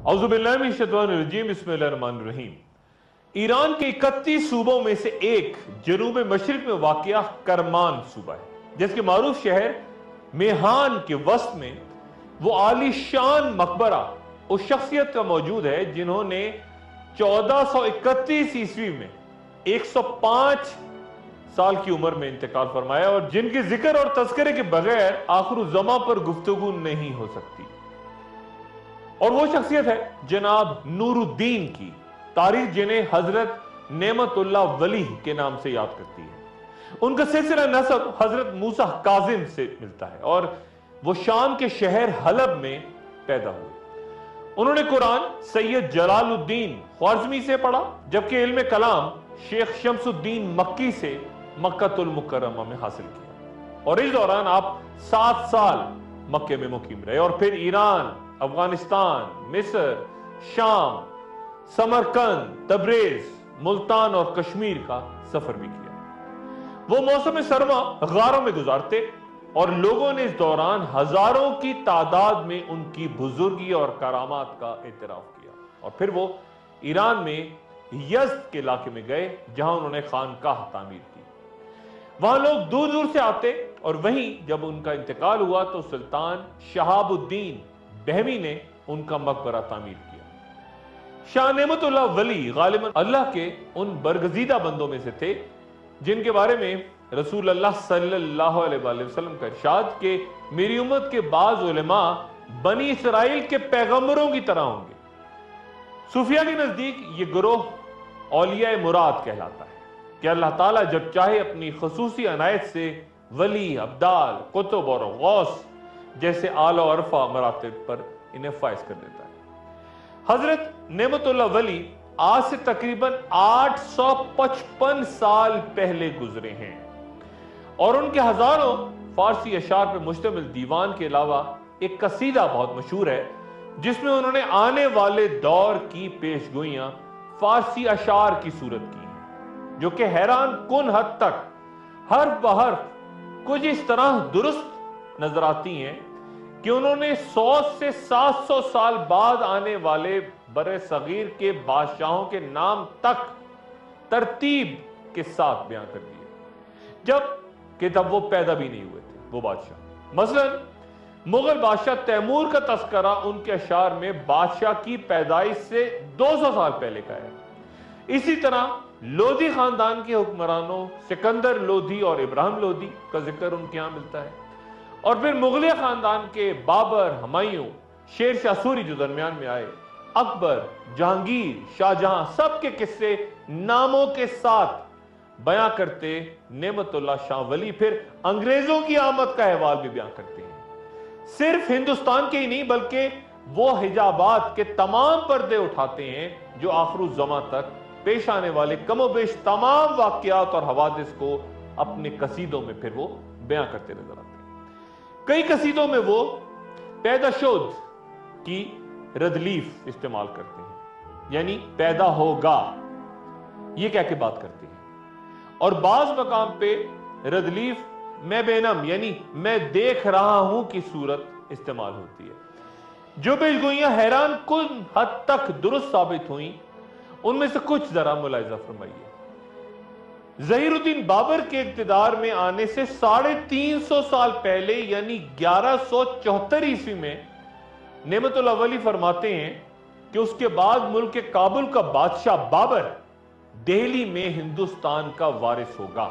औज़ुबिल्लाहिमिनश्शैतानिर्रजीम बिस्मिल्लाहिर्रहमानिर्रहीम। ईरान के 31 सूबों में से एक जनूब मशरिक में वाक़िया करमान सूबा है, जिसके मारूफ शहर मेहान के वस्त में वो आलीशान मकबरा उस शख्सियत का मौजूद है जिन्होंने 1431 ईस्वी में 105 साल की उम्र में इंतकाल फरमाया और जिनके जिक्र और तज़किरे के बगैर आखिरुज़्ज़मा पर गुफ्तगू नहीं हो सकती। और वो शख्सियत है जनाब नूरुद्दीन की। तारीख जिन्हें हजरत नेमतुल्लाह वली के नाम से याद करती है। उनका सिलसिला नसब हजरत मूसा काजिम से मिलता है और वो शाम के शहर हलब में पैदा हुए। उन्होंने कुरान सैयद जलालुद्दीन ख्वारिज़मी से पढ़ा, जबकि इल्म कलाम शेख शम्सुद्दीन मक्की से मक्कातुल मुकर्रमा में हासिल किया। और इस दौरान आप 7 साल मक्के में मुकीम रहे और फिर ईरान, अफगानिस्तान, मिस्र, शाम, समरकंद, तबरेज, मुल्तान और कश्मीर का सफर भी किया। वो मौसम सरमा गारों में गुजारते और लोगों ने इस दौरान हजारों की तादाद में उनकी बुजुर्गी और करामात का एतराफ किया। और फिर वो ईरान में यज़्द के इलाके में गए, जहां उन्होंने खानकाह तामीर की। वहां लोग दूर दूर से आते और वहीं जब उनका इंतकाल हुआ तो सुल्तान शहाबुद्दीन बहमी ने उनका मकबरा तामीर किया। शाह नेमतुल्लाह वली गालिबन अल्लाह के उन बरगजीदा बंदों में से थे जिनके बारे में रसूल अल्लाह सल्लल्लाहु अलैहि वसल्लम का इरशाद कि मेरी उम्मत के बाज़ उलमा बनी इसराइल के पैगंबरों की तरह होंगे। सूफिया के नजदीक ये गिरोह औलिया मुराद कहलाता है कि अल्लाह ताला जब चाहे अपनी खसूसी अनायत से वली, अब्दाल, कुतुब और गौस जैसे आला और अरफा मरातिब पर इन्हें फाइज कर देता है। हजरत नेमतुल्लाह वली आज से तकरीबन 855 साल पहले गुजरे हैं और उनके हजारों फारसी अशार पर मुश्तमिल दीवान के अलावा एक कसीदा बहुत मशहूर है जिसमें उन्होंने आने वाले दौर की पेशगोइयां फारसी अशार की सूरत की हैं, जो कि हैरान कुन हद तक हर्फ बहर्फ कुछ इस तरह दुरुस्त नजर आती हैं कि उन्होंने 100 से 700 साल बाद आने वाले बरे सगीर के बादशाहों के नाम तक तरतीब के साथ बयान कर दिए, जब वो पैदा भी नहीं हुए थे वो बादशाह। मसलन मुगल बादशाह तैमूर का तस्करा उनके अशार में बादशाह की पैदाइश से 200 साल पहले का है। इसी तरह लोधी खानदान के हुक्मरानों सिकंदर लोधी और इब्राहिम लोधी का जिक्र उनके यहां मिलता है। और फिर मुगलिया खानदान के बाबर, हुमायूं, शेर शाह सूरी जो दरमियान में आए, अकबर, जहांगीर, शाहजहां, सबके किस्से नामों के साथ बयां करते नेमतुल्लाह शाह वली फिर अंग्रेजों की आमद का अहवाल भी बयां करते हैं। सिर्फ हिंदुस्तान के ही नहीं बल्कि वो हिजाबात के तमाम पर्दे उठाते हैं जो आखिरुज़्ज़मा तक पेश आने वाले कमोबेश तमाम वाक़ियात और हवादिस को अपने कसीदों में फिर वो बयां करते नजर आते हैं। कई कसीदों में वो पैदाशुद की रदलीफ इस्तेमाल करते हैं, यानी पैदा होगा ये कह के बात करते हैं। और बाज मकाम पे रदलीफ मैं बेनम यानी मैं देख रहा हूं की सूरत इस्तेमाल होती है। जो पेशगोइयां हैरान कुन हद तक दुरुस्त साबित हुई उनमें से कुछ जरा मुलाहिजा फरमाइए। ज़हीरुद्दीन बाबर के इक़्तिदार में आने से 350 साल पहले यानी 1174 ईस्वी में नेमतुल्लाह वली फरमाते हैं कि उसके बाद मुल्क के काबुल का बादशाह बाबर दिल्ली में हिंदुस्तान का वारिस होगा।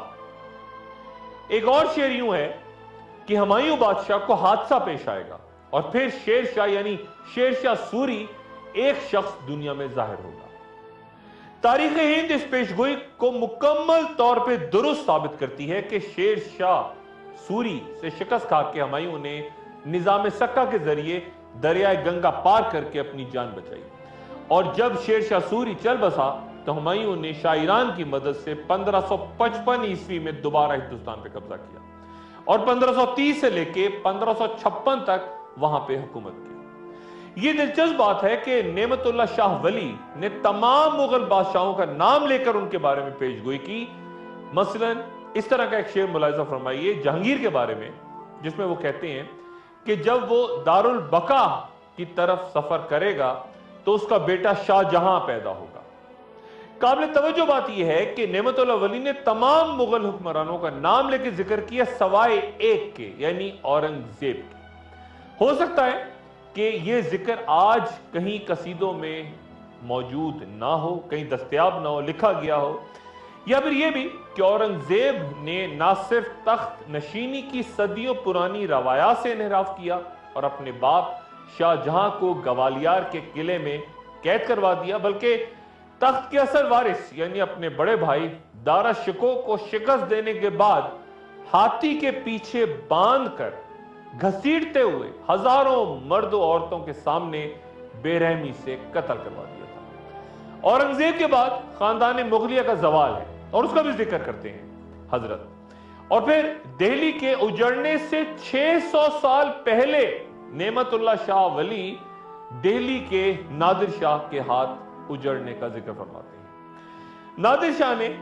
एक और शेर यूं है कि हुमायूं बादशाह को हादसा पेश आएगा और फिर शेर शाह यानी शेर शाह सूरी एक शख्स दुनिया में जाहिर होगा। तारीख हिंद इस पेशगोई को मुकम्मल तौर पे दुरुस्त साबित करती है कि शेर शाह सूरी से शिकस्त खा के हुमायूं ने निजाम सक्का के जरिए दरियाए गंगा पार करके अपनी जान बचाई। और जब शेर शाह सूरी चल बसा तो हुमायूं ने शाह ईरान की मदद से 1555 ईस्वी में दोबारा हिंदुस्तान पे कब्जा किया और 1530 से लेके 1556 तक वहां पे हुकूमत की। ये दिलचस्प बात है कि नेमतुल्लाह शाह वली ने तमाम मुगल बादशाहों का नाम लेकर उनके बारे में पेशगोई की। मसलन इस तरह का एक शेर मुलाहिजा फरमाइए जहांगीर के बारे में, जिसमें वो कहते हैं कि जब वो दारुल बका की तरफ सफर करेगा تو اس کا بیٹا شاہجہاں پیدا ہوگا۔ قابل توجہ بات یہ ہے کہ نعمت اللہ ولی نے تمام مغل حکمرانوں کا نام لے کے ذکر کیا سوائے ایک کے، یعنی اورنگزیب کے۔ ہو سکتا ہے کہ یہ ذکر آج کہیں قصیدوں میں موجود نہ ہو، کہیں دستیاب نہ ہو، لکھا گیا ہو، یا پھر یہ بھی کہ اورنگزیب نے نہ صرف تخت نشینی کی صدیوں پرانی روایات سے انحراف کیا اور اپنے باپ شاہ جہاں کو گوالیار کے قلعے میں قید کروا دیا، بلکہ تخت کے اصل وارث یعنی اپنے بڑے بھائی دارا شکوہ کو شکست دینے کے بعد ہاتھی کے پیچھے باندھ کر گھسیٹتے ہوئے ہزاروں مرد و عورتوں کے سامنے بے رحمی سے قتل کروا دیا تھا۔ اورنگزیب کے بعد خاندان مغلیہ کا زوال ہے اور اس کا بھی ذکر کرتے ہیں حضرت۔ اور پھر دہلی کے اجڑنے سے 600 سال پہلے نعمت اللہ شاہ ولی دہلی کے نادر شاہ کے ہاتھ اجڑنے کا ذکر فرماتے ہیں۔ نادر شاہ نے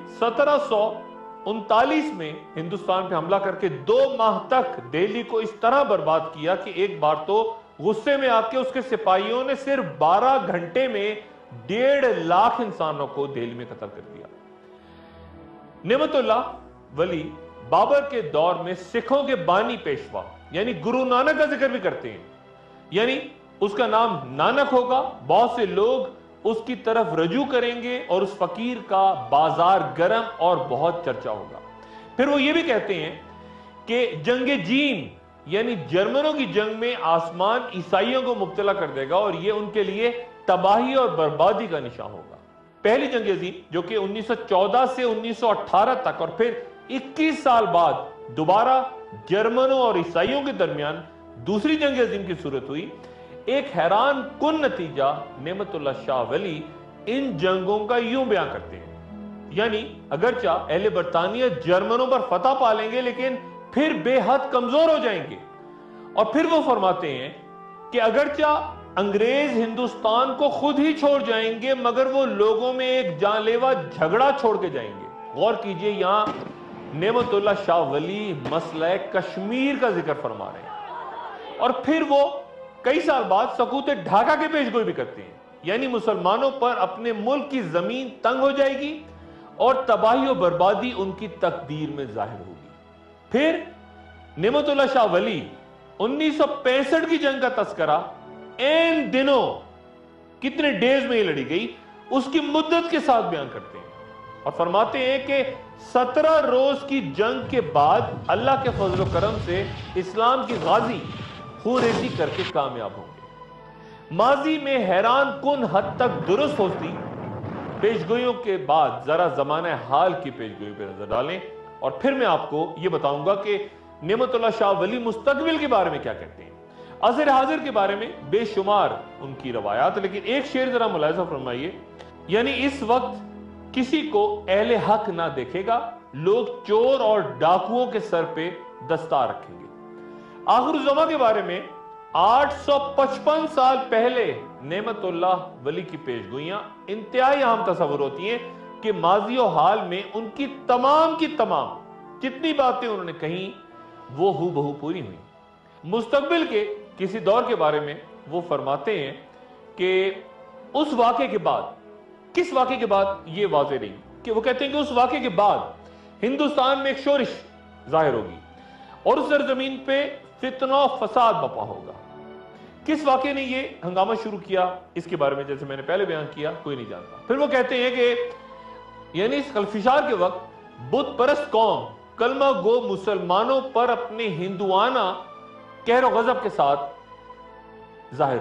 1739 میں ہندوستان پہ حملہ کر کے 2 ماہ تک دہلی کو اس طرح برباد کیا کہ ایک بار تو غصے میں آ کے اس کے سپاہیوں نے صرف 12 گھنٹے میں 1.5 لاکھ انسانوں کو دہلی میں قتل کر دیا۔ نعمت اللہ ولی بابر کے دور میں سکھوں کے بانی پیشوا یعنی گرو نانک کا ذکر بھی کرتے ہیں، یعنی اس کا نام نانک ہوگا، بہت سے لوگ اس کی طرف رجوع کریں گے اور اس فقیر کا بازار گرم اور بہت چرچا ہوگا۔ پھر وہ یہ بھی کہتے ہیں کہ جنگ جین یعنی جرمنوں کی جنگ میں آسمان عیسائیوں کو مبتلا کر دے گا اور یہ ان کے لیے تباہی اور بربادی کا نشان ہوگا۔ پہلی جنگ عظیم جو کہ 1914 سے 1918 تک اور پھر 21 سال بعد دوبارہ جرمنوں اور عیسائیوں کے درمیان دوسری جنگ عظیم کی صورت ہوئی، ایک حیران کن نتیجہ نعمت اللہ شاہ ولی ان جنگوں کا یوں بیان کرتے ہیں، یعنی اگرچہ اہل برطانیہ جرمنوں پر فتح پا لیں گے لیکن پھر بے حد کمزور ہو جائیں گے، اور پھر وہ فرماتے ہیں کہ اگرچہ انگریز ہندوستان کو خود ہی چھوڑ جائیں گے مگر وہ لوگوں میں ایک جان لیوا جھگڑا چھوڑ کے جائیں گے۔ غور کیجئے، یہاں نعمت اللہ شاہ ولی مسئلہ کشمیر کا ذکر فرما رہے ہیں، اور پھر وہ کئی سال بعد سقوط ڈھاکہ کے پیش گوئی بھی کرتے ہیں، یعنی مسلمانوں پر اپنے ملک کی زمین تنگ ہو جائے گی اور تباہی و بربادی ان کی تقدیر میں ظاہر ہوگی۔ پھر نعمت اللہ شاہ ولی 1965 کی جنگ کا تذکرہ این دنوں کتنے ڈیز میں یہ لڑی گئی اس کی مدت کے ساتھ بیان کرتے ہیں اور فرماتے ہیں کہ 17 روز کی جنگ کے بعد اللہ کے فضل و کرم سے اسلام کی غازی خونریزی کر کے کامیاب ہوں گے۔ ماضی میں حیران کن حد تک درست ہوتی پیشگوئیوں کے بعد ذرا زمانہ حال کی پیشگوئی پہ نظر ڈالیں اور پھر میں آپ کو یہ بتاؤں گا کہ نعمت اللہ شاہ ولی مستقبل کے بارے میں کیا کہتے ہیں، عصر حاضر کے بارے میں بے شمار ان کی روایات، لیکن ایک شعر ذرا ملاحظہ فرمائیے، یعنی اس وقت کسی کو اہل حق نہ دیکھے گا، لوگ چور اور ڈاکوؤں کے سر پہ دستار رکھیں گے۔ آخر الزماں کے بارے میں 855 سال پہلے نعمت اللہ ولی کی پیشگوئیاں انتہائی اہم تصور ہوتی ہیں کہ ماضی و حال میں ان کی تمام جتنی باتیں انہوں نے کہیں وہ ہو بہو پوری ہوئی۔ مستقبل کے کسی دور کے بارے میں وہ فرماتے ہیں کہ اس واقعے کے بعد، کس واقعے کے بعد یہ واضح نہیں، کہ وہ کہتے ہیں کہ اس واقعے کے بعد ہندوستان میں ایک شورش ظاہر ہوگی اور اس سرزمین پہ فتنہ و فساد بپا ہوگا۔ کس واقعے نے یہ ہنگامہ شروع کیا اس کے بارے میں جیسے میں نے پہلے بیان کیا کوئی نہیں جانتا۔ پھر وہ کہتے ہیں کہ یعنی اس خلفشار کے وقت بت پرست قوم کلمہ گو مسلمانوں پر اپنے ہندوانہ قہر و غضب کے ساتھ ظاہر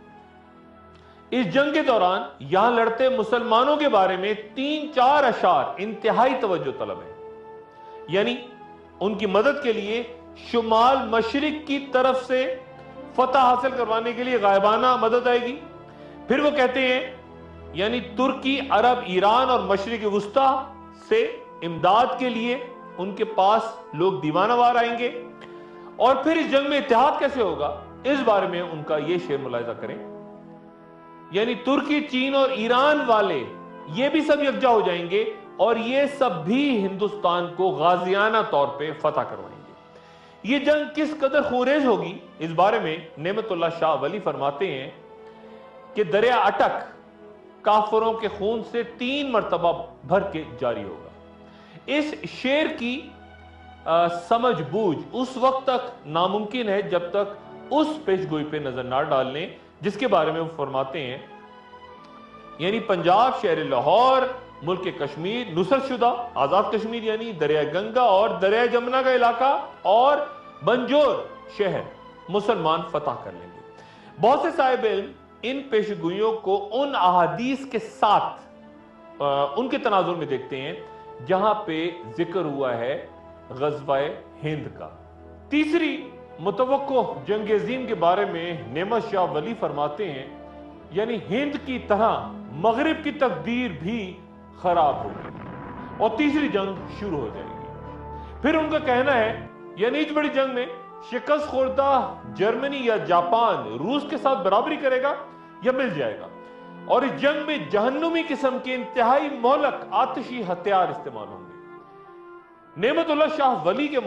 ہوگی۔ اس جنگ کے دوران یہاں لڑتے مسلمانوں کے بارے میں 3-4 اشعار انتہائی توجہ طلب ہیں، یعنی ان کی مدد کے لیے شمال مشرق کی طرف سے فتح حاصل کروانے کے لیے غائبانہ مدد آئے گی۔ پھر وہ کہتے ہیں یعنی ترکی، عرب، ایران اور مشرق وسطی سے امداد کے لیے ان کے پاس لوگ دیوانہ وار آئیں گے، اور پھر اس جنگ میں اتحاد کیسے ہوگا اس بارے میں ان کا یہ شعر ملاحظہ کریں، یعنی ترکی، چین اور ایران والے یہ بھی سب یکجا ہو جائیں گے اور یہ سب بھی ہندوستان کو غازیانہ طور پہ فتح کروائیں گے۔ یہ جنگ کس قدر خونریز ہوگی اس بارے میں نعمت اللہ شاہ ولی فرماتے ہیں کہ دریا اٹک کافروں کے خون سے 3 مرتبہ بھر کے جاری ہوگا۔ اس شعر کی سمجھ بوجھ اس وقت تک ناممکن ہے جب تک اس پیش گوئی پہ نظر نہ ڈال لیں جس کے بارے میں وہ فرماتے ہیں، یعنی پنجاب، شہر لاہور، ملک کشمیر نصرت شدہ، آزاد کشمیر یعنی دریا گنگا اور دریا جمنا کا علاقہ اور بنجور شہر مسلمان فتح کر لیں گے۔ بہت سے صاحب علم ان پیشگوئیوں کو ان احادیث کے ساتھ ان کے تناظر میں دیکھتے ہیں جہاں پہ ذکر ہوا ہے غزوہ ہند کا۔ تیسری متوقع جنگ عظیم کے بارے میں نعمت شاہ ولی فرماتے ہیں، یعنی ہند کی طرح مغرب کی تقدیر بھی خراب ہوگی اور تیسری جنگ شروع ہو جائے گی۔ پھر ان کا کہنا ہے، یعنی اس بڑی جنگ میں شکست خوردہ جرمنی یا جاپان روس کے ساتھ برابری کرے گا یا مل جائے گا، اور اس جنگ میں جہنمی قسم کے انتہائی مہلک آتشی ہتھیار استعمال ہوں گے۔ نعمت اللہ شاہ ولی کے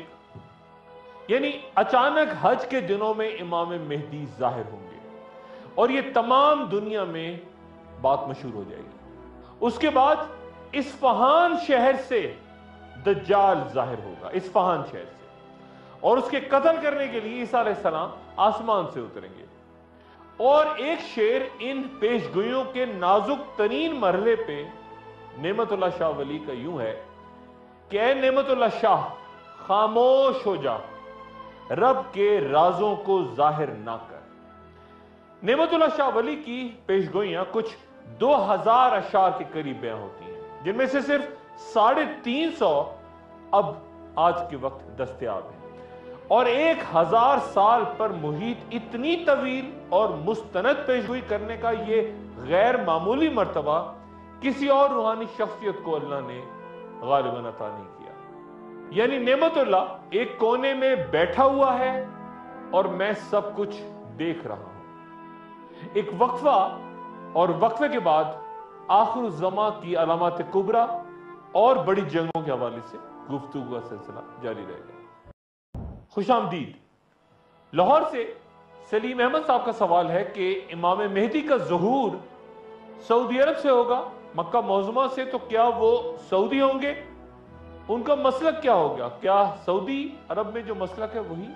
مطابق یعنی اچانک حج کے دنوں میں امام مہدی ظاہر ہوں گے اور یہ تمام دنیا میں بات مشہور ہو جائے گی۔ اس کے بعد اصفہان شہر سے دجال ظاہر ہوگا، اصفہان شہر سے، اور اس کے قتل کرنے کے لیے عیسیٰ علیہ السلام آسمان سے اتریں گے۔ اور ایک شعر ان پیشگوئیوں کے نازک ترین مرحلے پہ نعمت اللہ شاہ ولی کا یوں ہے کہ اے نعمت اللہ شاہ خاموش ہو جا، رب کے رازوں کو ظاہر نہ کر۔ نعمت اللہ شاہ ولی کی پیشگوئیاں کچھ 2000 اشعار کے قریب بیان ہوتی ہیں، جن میں سے صرف 350 اب آج کے وقت دستیاب ہیں، اور 1000 سال پر محیط اتنی طویل اور مستند پیشگوئی کرنے کا یہ غیر معمولی مرتبہ کسی اور روحانی شخصیت کو اللہ نے غالباً عطا نہیں کیا۔ یعنی نعمت اللہ ایک کونے میں بیٹھا ہوا ہے اور میں سب کچھ دیکھ رہا ہوں۔ ایک وقفہ اور وقفے کے بعد آخر الزماں کی علامات کبریٰ اور بڑی جنگوں کے حوالے سے گفتگو کا سلسلہ جاری رہے گا۔ خوش آمدید۔ لاہور سے سلیم احمد صاحب کا سوال ہے کہ امام مہدی کا ظہور سعودی عرب سے ہوگا، مکہ معظمہ سے، تو کیا وہ سعودی ہوں گے؟ ان کا مسلک کیا ہوگا؟ کیا سعودی عرب میں جو مسلک ہے وہی؟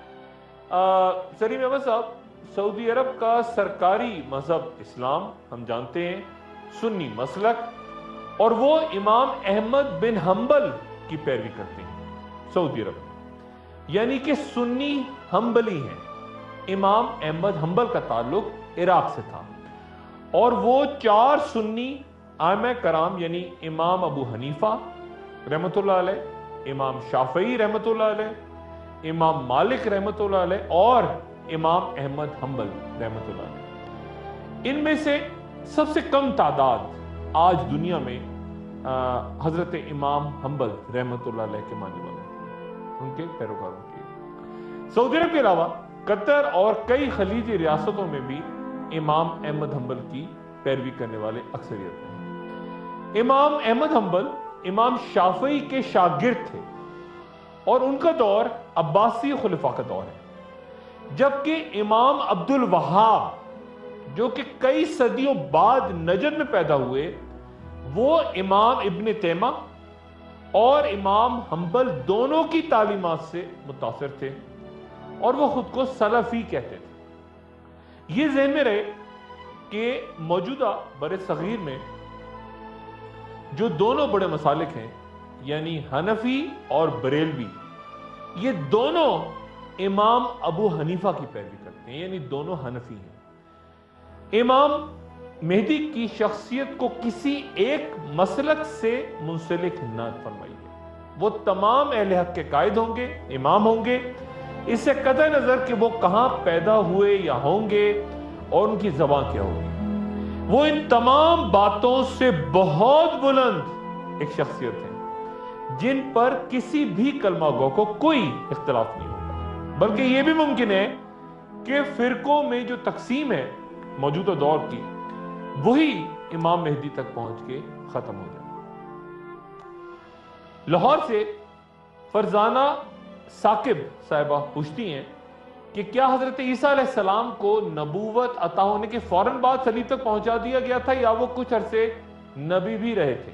سلیم احمد صاحب، سعودی عرب کا سرکاری مذہب اسلام ہم جانتے ہیں، سنی مسلک، اور وہ امام احمد بن حنبل کی پیروی کرتے ہیں سعودی عرب میں، یعنی کہ سنی حنبلی ہیں۔ امام احمد حنبل کا تعلق عراق سے تھا، اور وہ 4 سنی ائمہ کرام یعنی امام ابو حنیفہ رحمۃ اللہ علیہ، امام شافعی رحمۃ اللہ علیہ، امام مالک رحمۃ اللہ علیہ اور امام احمد حنبل رحمۃ اللہ علیہ، ان میں سے سب سے کم تعداد آج دنیا میں حضرت امام حنبل رحمۃ اللہ علیہ کے ماننے والوں کی، ان کے پیروکاروں کی۔ سعودی عرب کے علاوہ قطر اور کئی خلیجی ریاستوں میں بھی امام احمد حنبل کی پیروی کرنے والے اکثریت ہیں۔ امام احمد حنبل امام شافعی کے شاگرد تھے، اور ان کا دور عباسی خلفاء کا دور ہے، جبکہ امام عبد الوہاب جو کہ کئی صدیوں بعد نجد میں پیدا ہوئے، وہ امام ابن تیمیہ اور امام حنبل دونوں کی تعلیمات سے متاثر تھے، اور وہ خود کو سلفی کہتے تھے۔ یہ ذہن میں رہے کہ موجودہ بر صغیر میں جو دونوں بڑے مسالک ہیں، یعنی حنفی اور بریلوی، یہ دونوں امام ابو حنیفہ کی پیروی کرتے ہیں، یعنی دونوں حنفی ہیں۔ امام مہدی کی شخصیت کو کسی ایک مسلک سے منسلک نہ فرمائیے، وہ تمام اہل حق کے قائد ہوں گے، امام ہوں گے، اس سے قطع نظر کہ وہ کہاں پیدا ہوئے یا ہوں گے اور ان کی زبان کیا ہوگی، وہ ان تمام باتوں سے بہت بلند ایک شخصیت ہے جن پر کسی بھی کلمہ گو کو کوئی اختلاف نہیں ہوگا، بلکہ یہ بھی ممکن ہے کہ فرقوں میں جو تقسیم ہے موجودہ دور کی، وہی امام مہدی تک پہنچ کے ختم ہو جائے۔ لاہور سے فرزانہ ثاقب صاحبہ پوچھتی ہیں کہ کیا حضرت عیسیٰ علیہ السلام کو نبوت عطا ہونے کے فوراً بعد صلیب تک پہنچا دیا گیا تھا یا وہ کچھ عرصے نبی بھی رہے تھے؟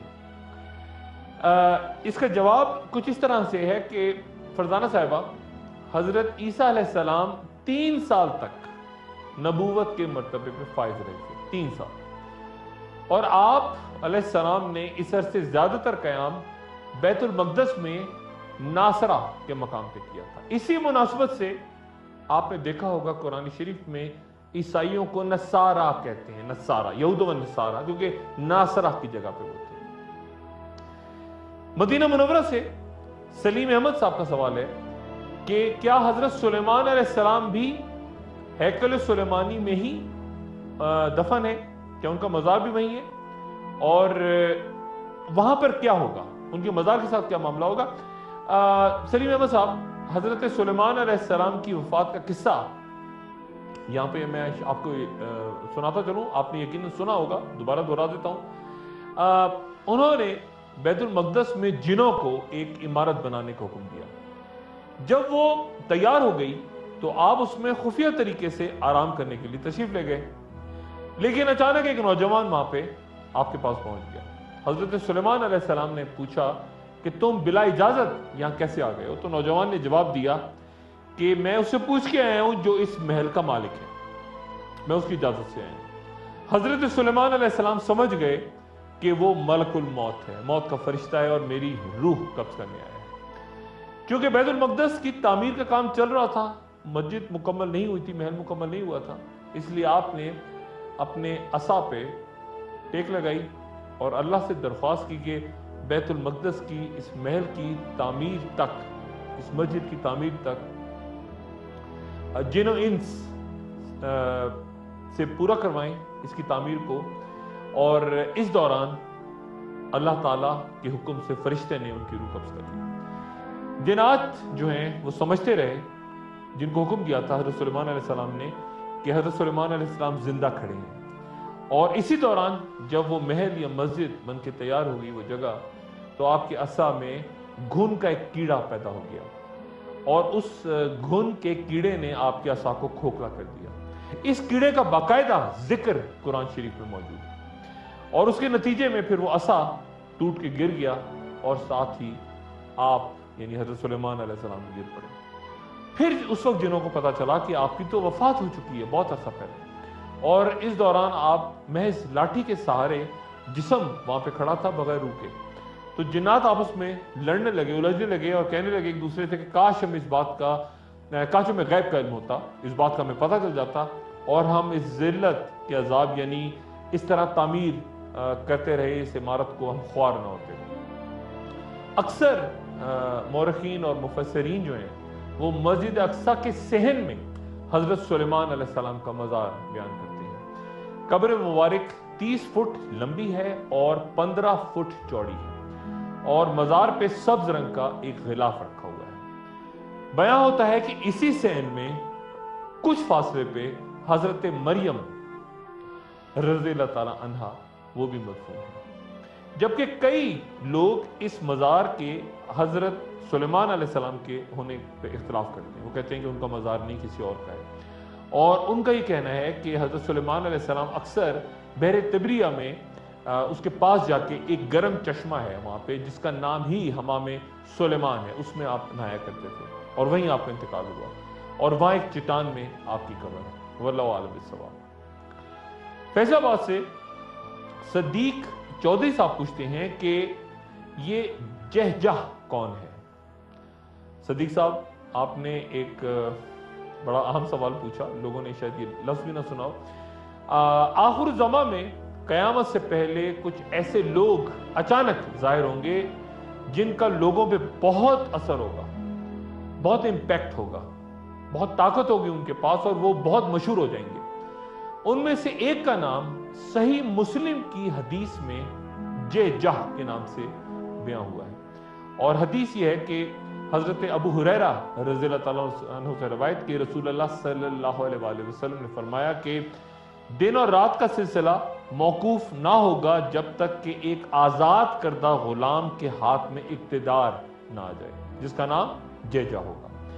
اس کا جواب کچھ اس طرح سے ہے کہ فرزانہ صاحبہ، حضرت عیسیٰ علیہ السلام 3 سال تک نبوت کے مرتبے پہ فائز رہے تھے، 3 سال، اور آپ علیہ السلام نے اس عرصے زیادہ تر قیام بیت المقدس میں ناصرہ کے مقام پہ کیا تھا۔ اسی مناسبت سے آپ نے دیکھا ہوگا قرآن شریف میں عیسائیوں کو نصارہ کہتے ہیں، نصارہ، یہود و نصارہ، کیونکہ ناصرہ کی جگہ پہ ہوتے ہیں۔ مدینہ منورہ سے سلیم احمد صاحب کا سوال ہے کہ کیا حضرت سلیمان علیہ السلام بھی ہیکل سلیمانی میں ہی دفن ہے؟ کیا ان کا مزار بھی وہیں ہے؟ اور وہاں پر کیا ہوگا؟ ان کے مزار کے ساتھ کیا معاملہ ہوگا؟ سلیم احمد صاحب، حضرت سلیمان علیہ السلام کی وفات کا قصہ یہاں پہ میں آپ کو سناتا چلوں، آپ نے یقیناً سنا ہوگا، دوبارہ دہرا دیتا ہوں۔ انہوں نے بیت المقدس میں جنوں کو ایک عمارت بنانے کا حکم دیا۔ جب وہ تیار ہو گئی تو آپ اس میں خفیہ طریقے سے آرام کرنے کے لیے تشریف لے گئے، لیکن اچانک ایک نوجوان وہاں پہ آپ کے پاس پہنچ گیا۔ حضرت سلیمان علیہ السلام نے پوچھا کہ تم بلا اجازت یہاں کیسے آ گئے ہو؟ تو نوجوان نے جواب دیا کہ میں اس سے پوچھ کے آیا ہوں جو اس محل کا مالک ہے، میں اس کی اجازت سے آیا ہوں۔ حضرت سلیمان علیہ السلام سمجھ گئے کہ وہ ملک الموت ہے، موت کا فرشتہ ہے اور میری روح قبض کرنے آیا ہے۔ کیونکہ بیت المقدس کی تعمیر کا کام چل رہا تھا، مسجد مکمل نہیں ہوئی تھی، محل مکمل نہیں ہوا تھا، اس لیے آپ نے اپنے عصا پہ ٹیک لگائی اور اللہ سے درخواست کی کہ بیت المقدس کی اس محل کی تعمیر تک، اس مسجد کی تعمیر تک جن و انس سے پورا کروائیں اس کی تعمیر کو۔ اور اس دوران اللہ تعالیٰ کے حکم سے فرشتے نے ان کی روح قبض کر لی۔ جنات جو ہیں وہ سمجھتے رہے، جن کو حکم دیا تھا حضرت سلیمان علیہ السلام نے کہ حضرت سلیمان علیہ السلام زندہ کھڑے ہیں، اور اسی دوران جب وہ محل یا مسجد بن کے تیار ہوگی وہ جگہ، تو آپ کے عصا میں گھن کا ایک کیڑا پیدا ہو گیا، اور اس گھن کے کیڑے نے آپ کے عصا کو کھوکھلا کر دیا۔ اس کیڑے کا باقاعدہ ذکر قرآن شریف میں موجود ہے، اور اس کے نتیجے میں پھر وہ عصا ٹوٹ کے گر گیا، اور ساتھ ہی آپ یعنی حضرت سلیمان علیہ السلام گر پڑے۔ پھر اس وقت جنوں کو پتا چلا کہ آپ کی تو وفات ہو چکی ہے بہت عرصہ پہلے، اور اس دوران آپ محض لاٹھی کے سہارے، جسم وہاں پہ کھڑا تھا بغیر روح کے۔ تو جنات آپس میں لڑنے لگے، الجھنے لگے، اور کہنے لگے ایک دوسرے سے کہ کاش ہم اس بات کا، کاش ہمیں غیب کا علم ہوتا، اس بات کا ہمیں پتہ چل جاتا، اور ہم اس ذلت کے عذاب یعنی اس طرح تعمیر کرتے رہے اس عمارت کو، ہم خوار نہ ہوتے۔ اکثر مورخین اور مفسرین جو ہیں وہ مسجد اقصی کے صحن میں حضرت سلیمان علیہ السلام کا مزار بیان کرتے ہیں۔ قبر مبارک 30 فٹ لمبی ہے اور 15 فٹ چوڑی ہے، اور مزار پہ سبز رنگ کا ایک غلاف رکھا ہوا ہے۔ بیان ہوتا ہے کہ اسی صحن میں کچھ فاصلے پہ حضرت مریم رضی اللہ تعالی عنہا وہ بھی مدفون ہے، جبکہ کئی لوگ اس مزار کے حضرت سلیمان علیہ السلام کے ہونے پہ اختلاف کرتے ہیں۔ وہ کہتے ہیں کہ ان کا مزار نہیں، کسی اور کا ہے، اور ان کا یہ کہنا ہے کہ حضرت سلیمان علیہ السلام اکثر بحر تبریہ میں اس کے پاس جا کے ایک گرم چشمہ ہے وہاں پہ جس کا نام ہی حمام سلیمان ہے، اس میں آپ نہایا کرتے تھے، اور وہیں آپ کا انتقال ہوا، اور وہاں ایک چٹان میں آپ کی قبر ہے۔ واللہ اعلم بالصواب۔ فیض آباد سے صدیق چودھری صاحب پوچھتے ہیں کہ یہ جہجہ کون ہے؟ صدیق صاحب، آپ نے ایک بڑا اہم سوال پوچھا، لوگوں نے شاید یہ لفظ بھی نہ سنا ہو۔ آخر زماں میں قیامت سے پہلے کچھ ایسے لوگ اچانک ظاہر ہوں گے جن کا لوگوں پہ بہت اثر ہوگا، بہت امپیکٹ ہوگا، بہت طاقت ہوگی ان کے پاس، اور وہ بہت مشہور ہو جائیں گے۔ ان میں سے ایک کا نام صحیح مسلم کی حدیث میں جہجہ کے نام سے بیان ہوا ہے، اور حدیث یہ ہے کہ حضرت ابو ہریرہ رضی اللہ تعالیٰ عنہ سے روایت کہ رسول اللہ صلی اللہ علیہ وآلہ وسلم نے فرمایا کہ دن اور رات کا سلسلہ موقوف نہ ہوگا جب تک کہ ایک آزاد کردہ غلام کے ہاتھ میں اقتدار نہ آ جائے، جس کا نام جہجہ ہوگا۔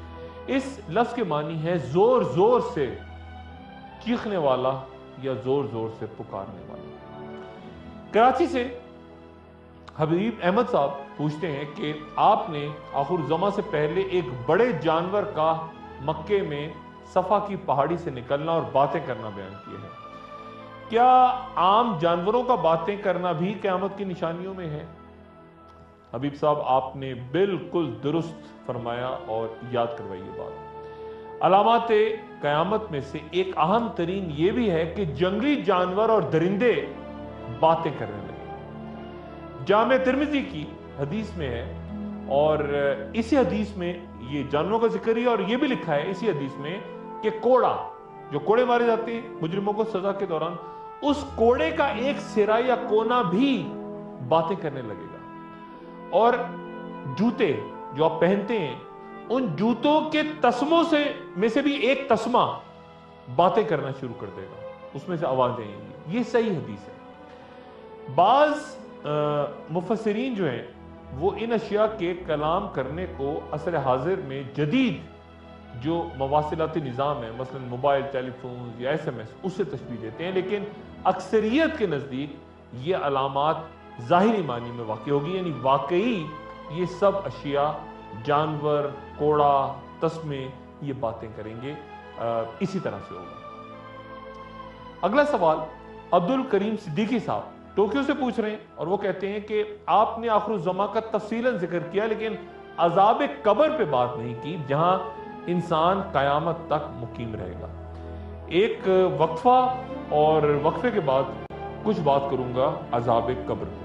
इस लफ्ज के मानी है जोर जोर से चीखने वाला या जोर जोर से पुकारने वाला। कराची से हबीब अहमद साहब पूछते हैं कि आपने आखिर ज़मा से पहले एक बड़े जानवर का मक्के में सफा की पहाड़ी से निकलना और बातें करना बयान किया है। क्या आम जानवरों का बातें करना भी क़यामत की निशानियों में है? हबीब साहब आपने बिल्कुल दुरुस्त फरमाया और याद करवाई ये बात। अलामात क़यामत में से एक अहम तरीन ये भी है कि जंगली जानवर और दरिंदे बातें करने लगे। जामे तिर्मिज़ी की हदीस में है और इसी हदीस में ये जानवरों का जिक्र है और ये भी लिखा है इसी हदीस में कि कोड़ा, जो कोड़े मारे जाते हैं मुजरिमों को सजा के दौरान, उस कोड़े का एक सिरा या कोना भी बातें करने लगेगा। और जूते जो आप पहनते हैं, उन जूतों के तस्मों में से भी एक तस्मा बातें करना शुरू कर देगा, उसमें से आवाजें आएंगी। ये सही हदीस है। बाज मुफस्सिरीन जो हैं वो इन अशिया के कलाम करने को असर हाजिर में जदीद जो मवासिलाती निज़ाम है, मसलन मोबाइल टेलीफोन या SMS, उससे तशबीह देते हैं, लेकिन अक्सरियत के नज़दीक ये अलामात ज़ाहिरी मानी में वाक़ई होगी, यानी वाकई ये सब अशिया, जानवर, कोड़ा, तस्मे, ये बातें करेंगे। इसी तरह से होगा। अगला सवाल अब्दुल करीम सिद्दीकी साहब टोक्यो से पूछ रहे हैं और वो कहते हैं कि आपने आखिर ज़मा का तफसीलन जिक्र किया लेकिन अज़ाब कब्र पे बात नहीं की, जहां इंसान क़यामत तक मुकीम रहेगा। एक वक्फा और वक्फे के बाद कुछ बात करूंगा अज़ाब कब्र पे।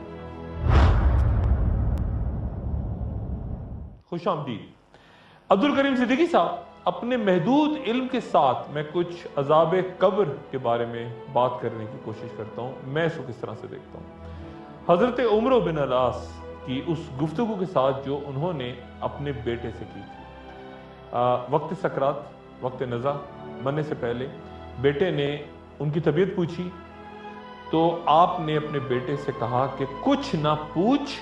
खुशामदीद। अब्दुल करीम सिद्दीकी साहब, अपने महदूद इल्म के साथ मैं कुछ अज़ाब कब्र के बारे में बात करने की कोशिश करता हूँ। मैं इसको किस तरह से देखता हूँ। हज़रत उमर बिन अलास की उस गुफ्तगू के साथ जो उन्होंने अपने बेटे से की थी, वक्त सकरात, वक्त नज़ा मरने से पहले बेटे ने उनकी तबीयत पूछी तो आपने अपने बेटे से कहा कि कुछ ना पूछ,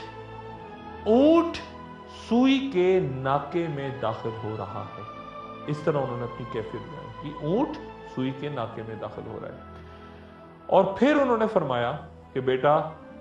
ऊंट सुई के नाके में दाखिल हो रहा है। इस तरह उन्होंने अपनी कैफियत बयान की, ऊंट सुई के नाके में दाखिल हो रहा है। और फिर उन्होंने फरमाया कि बेटा,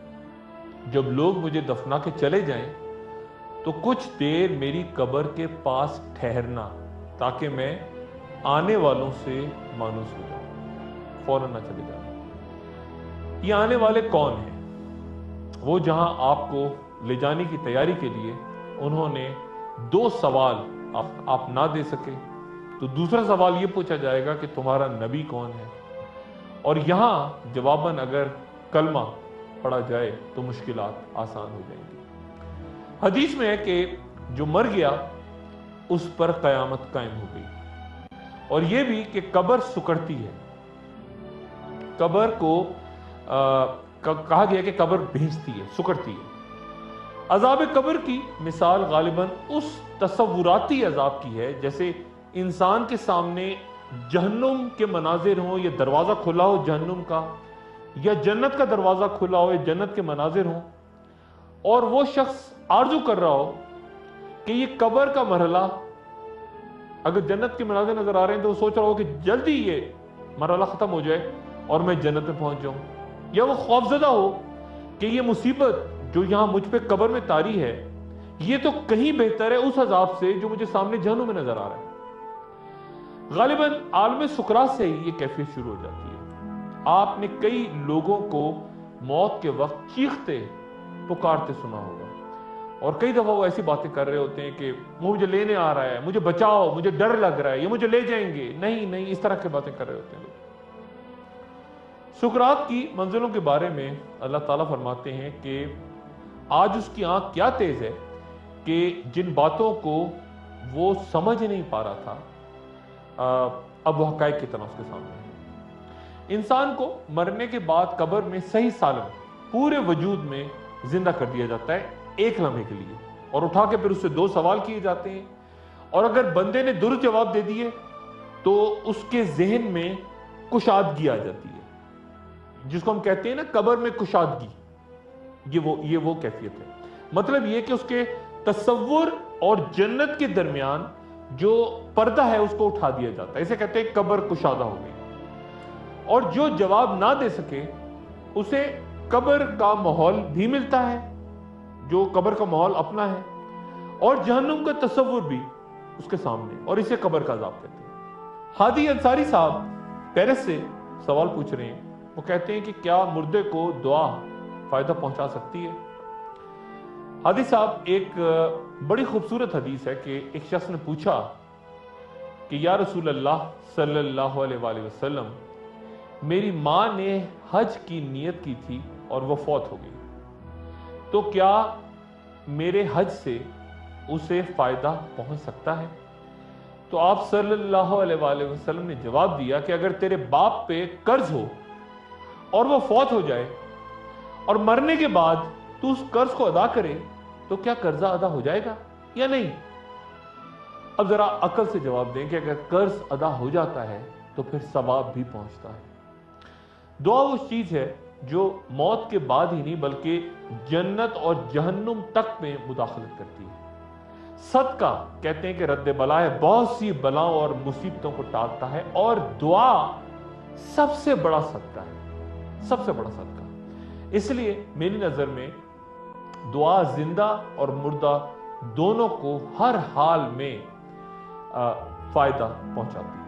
जब लोग मुझे दफना के चले जाएं तो कुछ देर मेरी कब्र के पास ठहरना ताकि मैं आने वालों से मानूस हो जाऊं, फौरन ना चले जाना। ये आने वाले कौन हैं? वो जहां आपको ले जाने की तैयारी के लिए उन्होंने दो सवाल आप ना दे सके तो दूसरा सवाल ये पूछा जाएगा कि तुम्हारा नबी कौन है, और यहां जवाबन अगर कलमा पढ़ा जाए तो मुश्किलात आसान हो जाएंगी। हदीस में है कि जो मर गया उस पर कयामत कायम हो गई, और यह भी कि कब्र सुकड़ती है। कब्र को कहा गया कि कब्र भींचती है, सुकड़ती है। अजाब कब्र की मिसाल गालिबन उस तसव्वुराती अजाब की है जैसे इंसान के सामने जहन्नुम के मनाजिर हों, या दरवाजा खुला हो जहन्नुम का, या जन्नत का दरवाजा खुला हो, या जन्नत के मनाजिर हों, और वो शख्स आरजू कर रहा हो कि ये कब्र का मरहला, अगर जन्नत के मनाजिर नजर आ रहे हैं तो वो सोच रहा हो कि जल्दी ये मरहला खत्म हो जाए और मैं जन्नत में पहुंच जाऊं, या वो खौफजदा हो कि ये मुसीबत जो यहां मुझ पे कब्र में तारी है ये तो कहीं बेहतर है उस अजाब से जो मुझे सामने जहन्नुम में नजर आ रहा है। गालिबन आलम सुकरात से ही ये कैफियत शुरू हो जाती है। आपने कई लोगों को मौत के वक्त चीखते पुकारते सुना होगा, और कई दफा वो ऐसी बातें कर रहे होते हैं कि वो मुझे लेने आ रहा है, मुझे बचाओ, मुझे डर लग रहा है, ये मुझे ले जाएंगे। नहीं, इस तरह की बातें कर रहे होते हैं लोग। सुकरात की मंजिलों के बारे में अल्लाह ताला फरमाते हैं कि आज उसकी आंख क्या तेज है कि जिन बातों को वो समझ नहीं पा रहा था अब वो हकायक की तरह उसके सामने है। इंसान को मरने के बाद कब्र में सही सालम पूरे वजूद में जिंदा कर दिया जाता है एक लम्हे के लिए, और उठा के फिर उससे दो सवाल किए जाते हैं, और अगर बंदे ने दुरुस्त जवाब दे दिए तो उसके जहन में कुशादगी आ जाती है, जिसको हम कहते हैं ना कब्र में कुशादगी। ये वो कैफियत है। मतलब ये कि उसके तसव्वुर और जन्नत के दरमियान जो पर्दा है उसको उठा दिया जाता है, इसे कहते हैं कब्र कुशादा हो गई। और जो जवाब ना दे सके उसे कब्र का माहौल भी मिलता है, जो कब्र का माहौल अपना है, और जहन्नुम का तस्वुर भी उसके सामने, और इसे कब्र का अजाब कहते हैं। हादी अंसारी साहब पेरिस से सवाल पूछ रहे हैं। वो कहते हैं कि क्या मुर्दे को दुआ फायदा पहुंचा सकती है? हादी साहब, एक बड़ी खूबसूरत हदीस है कि एक शख्स ने पूछा कि या रसूल अल्लाह सल्लल्लाहु अलैहि वसल्लम, मेरी माँ ने हज की नियत की थी और वो फौत हो गई, तो क्या मेरे हज से उसे फायदा पहुंच सकता है? तो आप सल्लल्लाहु अलैहि वसल्लम ने जवाब दिया कि अगर तेरे बाप पे कर्ज हो और वो फौत हो जाए और मरने के बाद तू उस कर्ज को अदा करे, तो क्या कर्जा अदा हो जाएगा या नहीं? अब जरा अकल से जवाब दें कि अगर कर्ज अदा हो जाता है तो फिर सवाब भी पहुंचता है। दुआ वो चीज है जो मौत के बाद ही नहीं बल्कि जन्नत और जहन्नुम तक में मुदाखलत करती है। सदका कहते हैं कि रद्द बला है, बहुत सी बलाओं और मुसीबतों को टालता है, और दुआ सबसे बड़ा सदका है, सबसे बड़ा सदका। इसलिए मेरी नजर में दुआ जिंदा और मुर्दा दोनों को हर हाल में फायदा पहुंचाती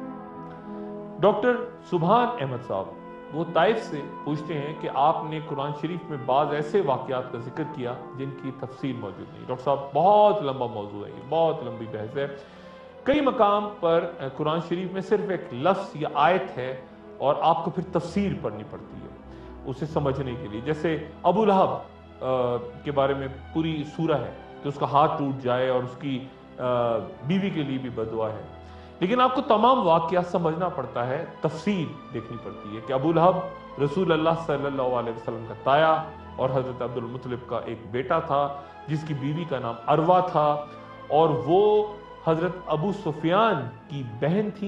है। डॉक्टर सुभान अहमद साहब वो ताइफ से पूछते हैं कि आपने कुरान शरीफ में बाज ऐसे वाकयात का जिक्र किया जिनकी तफसील मौजूद नहीं। डॉक्टर साहब, बहुत लंबा मौजू है, ये बहुत लंबी बहस है। कई मकाम पर कुरान शरीफ में सिर्फ एक लफ्ज या आयत है और आपको फिर तफसीर पढ़नी पड़ती है उसे समझने के लिए। जैसे अबू लहब के बारे में पूरी सूरह है कि उसका हाथ टूट जाए और उसकी बीवी के लिए भी बदुआ है, लेकिन आपको तमाम वाकया समझना पड़ता है, तफसीर देखनी पड़ती है कि अबू लहब रसूल अल्लाह सल्लल्लाहु अलैहि वसल्लम का ताया और हजरत अब्दुल मुत्तलिब का एक बेटा था जिसकी बीवी का नाम अरवा था, और वो हजरत अबू सुफियान की बहन थी।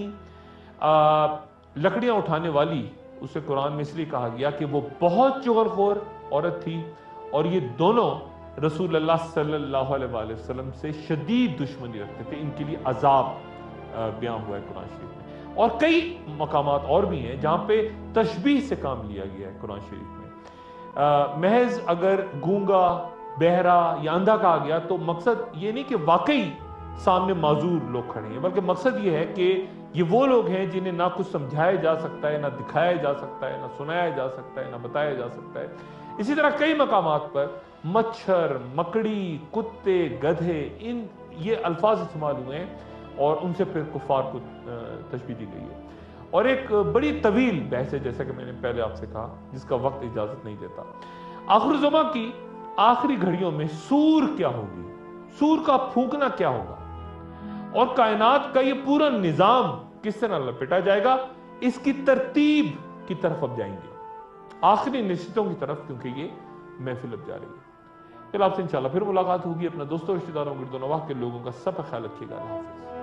लकड़ियां उठाने वाली, उसे कुरान में इसलिए कहा गया कि वो बहुत चुगलखोर औरत थी, और ये दोनों रसूल अल्लाह सल्लल्लाहु अलैहि वसल्लम से शदीद दुश्मनी रखते थे। इनके लिए अजाब बयां हुआ है कुरान शरीफ में, और कई मकामात और भी हैं जहां पे तशबीह से काम लिया गया है कुरान शरीफ में। महज अगर गूंगा, बहरा या अंधा कहा गया तो मकसद ये नहीं कि वाकई सामने माजूर लोग खड़े हैं, बल्कि मकसद ये है कि ये वो लोग हैं जिन्हें ना कुछ समझाया जा सकता है, ना दिखाया जा सकता है, ना सुनाया जा सकता है, ना बताया जा सकता है। इसी तरह कई मकामात पर मच्छर, मकड़ी, कुत्ते, गधे, इन ये अल्फाज इस्तेमाल हुए हैं और उनसे फिर कुफार को तशबीह दी गई है। और एक बड़ी तवील बहस है, जैसा कि मैंने पहले आपसे कहा, जिसका वक्त इजाजत नहीं देता। आखिर ज़मा की आखिरी घड़ियों में सूर क्या होगी, सूर का फूंकना क्या होगा, और कायनात का ये पूरा निजाम किस तरह लपेटा जाएगा, इसकी तरतीब की तरफ अब जाएंगे, आखिरी निश्चितों की तरफ, क्योंकि ये महफिल अब जा रही है। फिर आपसे इंशाल्लाह फिर मुलाकात होगी। अपना दोस्तों, रिश्तेदारों, गिरदो नवाह के लोगों का सब ख्याल रखिएगा। अल्लाह हाफिज़।